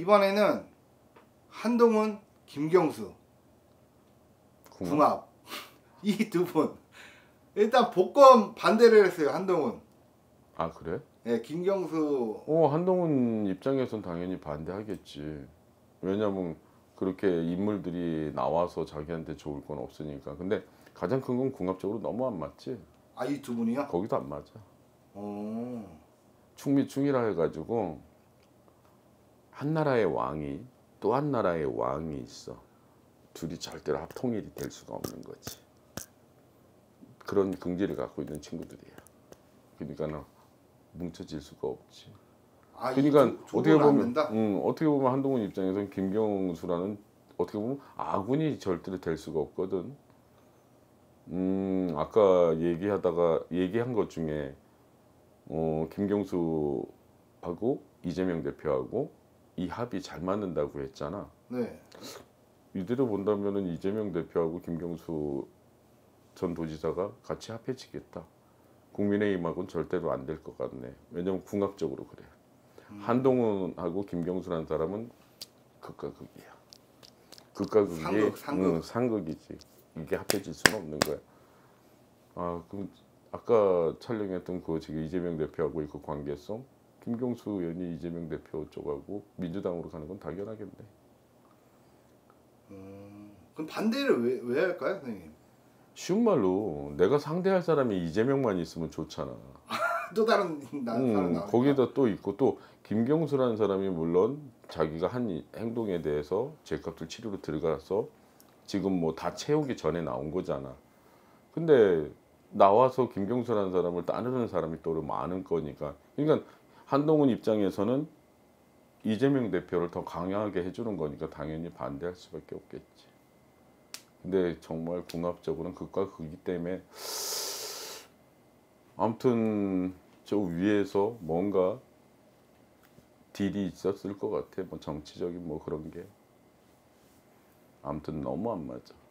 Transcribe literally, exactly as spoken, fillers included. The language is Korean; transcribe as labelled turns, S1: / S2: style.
S1: 이번에는 한동훈, 김경수 궁합 이 두 분 일단 복권 반대를 했어요. 한동훈.
S2: 아 그래?
S1: 네, 김경수.
S2: 어 한동훈 입장에선 당연히 반대하겠지. 왜냐면 그렇게 인물들이 나와서 자기한테 좋을 건 없으니까. 근데 가장 큰 건 궁합적으로 너무 안 맞지.
S1: 아, 이 두 분이요?
S2: 거기도 안 맞아.
S1: 오.
S2: 충미충이라 해가지고 한 나라의 왕이 또 한 나라의 왕이 있어. 둘이 절대로 합통일이 될 수가 없는 거지. 그런 긍지를 갖고 있는 친구들이야. 그러니까 뭉쳐질 수가 없지.
S1: 아,
S2: 그러니까
S1: 이 두,
S2: 어떻게 보면
S1: 된다?
S2: 음, 어떻게 보면 한동훈 입장에서는 김경수라는 어떻게 보면 아군이 절대로 될 수가 없거든. 음, 아까 얘기하다가 얘기한 것 중에 어, 김경수하고 이재명 대표하고 이 합이 잘 맞는다고 했잖아.
S1: 네.
S2: 이대로 본다면은 이재명 대표하고 김경수 전 도지사가 같이 합해지겠다. 국민의힘하고는 절대로 안 될 것 같네. 왜냐면 궁합적으로 그래. 음. 한동훈하고 김경수라는 사람은 극과 극이야. 극과 극이
S1: 상극, 상극.
S2: 응, 상극이지. 이게 합해질 수는 없는 거야. 아, 그럼 아까 촬영했던 그 지금 이재명 대표하고 그 관계성, 김경수 의원이 이재명 대표 쪽하고 민주당으로 가는 건 당연하겠네.
S1: 음, 그럼 반대를 왜, 왜 할까요, 선생님?
S2: 쉬운 말로 내가 상대할 사람이 이재명만 있으면 좋잖아.
S1: 또 다른 나,
S2: 음,
S1: 사람 나오니까.
S2: 거기다 또 있고 또 김경수라는 사람이 물론 자기가 한 행동에 대해서 제값을 치르러 들어가서 지금 뭐 다 채우기 전에 나온 거잖아. 근데 나와서 김경수라는 사람을 따르는 사람이 또 많은 거니까. 그러니까 한동훈 입장에서는 이재명 대표를 더 강하게 해주는 거니까 당연히 반대할 수밖에 없겠지. 근데 정말 궁합적으로는 극과 극이기 때문에 아무튼 저 위에서 뭔가 딜이 있었을 것 같아. 뭐 정치적인 뭐 그런 게 아무튼 너무 안 맞아.